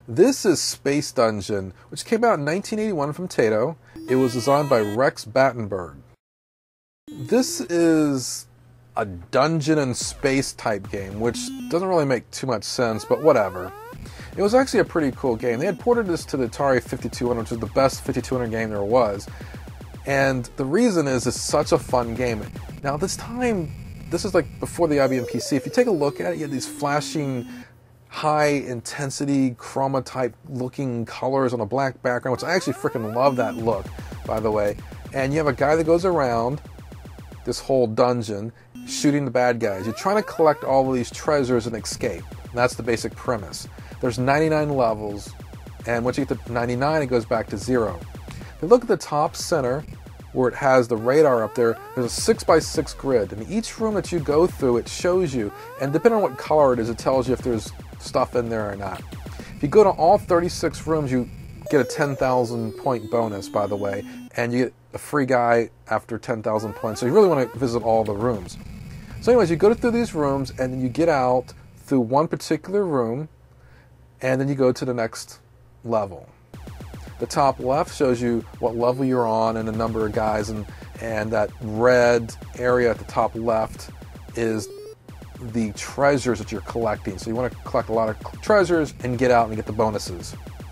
This is Space Dungeon, which came out in 1981 from Taito. It was designed by Rex Battenberg. This is a dungeon and space type game, which doesn't really make too much sense, but whatever. It was actually a pretty cool game. They had ported this to the Atari 5200, which is the best 5200 game there was. And the reason is it's such a fun game. Now this time, this is like before the IBM PC. If you take a look at it, you have these flashing, high-intensity, chroma-type looking colors on a black background, which I actually freaking love that look, by the way. And you have a guy that goes around this whole dungeon shooting the bad guys. You're trying to collect all of these treasures and escape. And that's the basic premise. There's 99 levels, and once you get to 99, it goes back to 0. If you look at the top center, where it has the radar up there, there's a 6x6 grid, and each room that you go through, it shows you, and depending on what color it is, it tells you if there's stuff in there or not. If you go to all 36 rooms, you get a 10,000 point bonus, by the way, and you get a free guy after 10,000 points, so you really want to visit all the rooms. So anyways, you go through these rooms, and then you get out through one particular room, and then you go to the next level. The top left shows you what level you're on and the number of guys, and that red area at the top left is the treasures that you're collecting. So you want to collect a lot of treasures and get out and get the bonuses.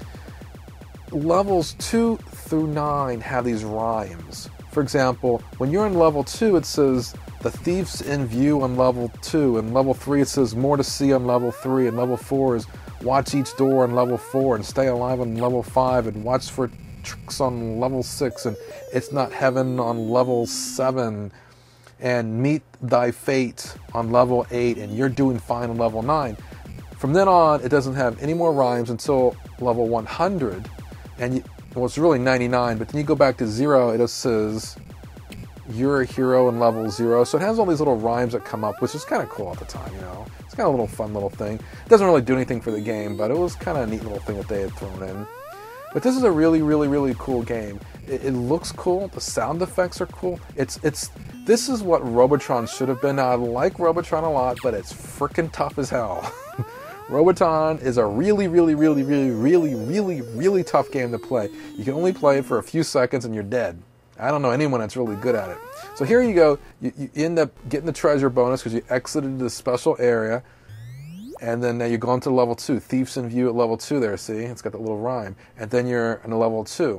Levels 2 through 9 have these rhymes. For example, when you're in level 2, it says, "The thief's in view" on level 2. And level 3, it says, "More to see" on level 3. And level 4 is, "Watch each door" on level 4, and "Stay alive" on level 5, and "Watch for tricks" on level 6, and "It's not heaven" on level 7, and "Meet thy fate" on level 8, and "You're doing fine" on level 9. From then on, it doesn't have any more rhymes until level 100, and well, it's really 99, but then you go back to 0, it just says, "You're a hero" in level 0, so it has all these little rhymes that come up, which is kind of cool at the time, you know. It's kind of a little fun little thing. It doesn't really do anything for the game, but it was kind of a neat little thing that they had thrown in. But this is a really, really, really cool game. It looks cool. The sound effects are cool. This is what Robotron should have been. Now, I like Robotron a lot, but it's freaking tough as hell. Robotron is a really, really, really, really, really, really, really tough game to play. You can only play it for a few seconds and you're dead. I don't know anyone that's really good at it. So here you go. You end up getting the treasure bonus because you exited the special area. And then now you go on to level 2. Thieves in view at level 2 there, see? It's got that little rhyme. And then you're in level 2.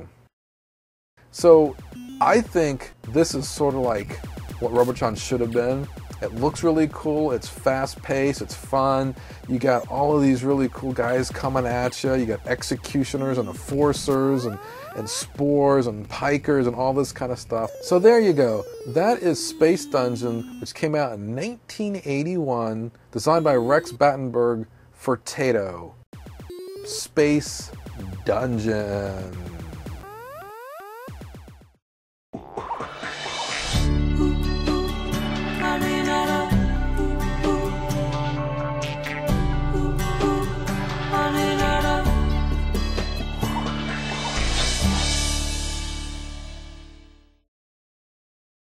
So I think this is sort of like what Robotron should have been. It looks really cool. It's fast-paced. It's fun. You got all of these really cool guys coming at you. You got executioners and enforcers and spores and pikers and all this kind of stuff. So there you go. That is Space Dungeon, which came out in 1981, designed by Rex Battenberg for Taito. Space Dungeon.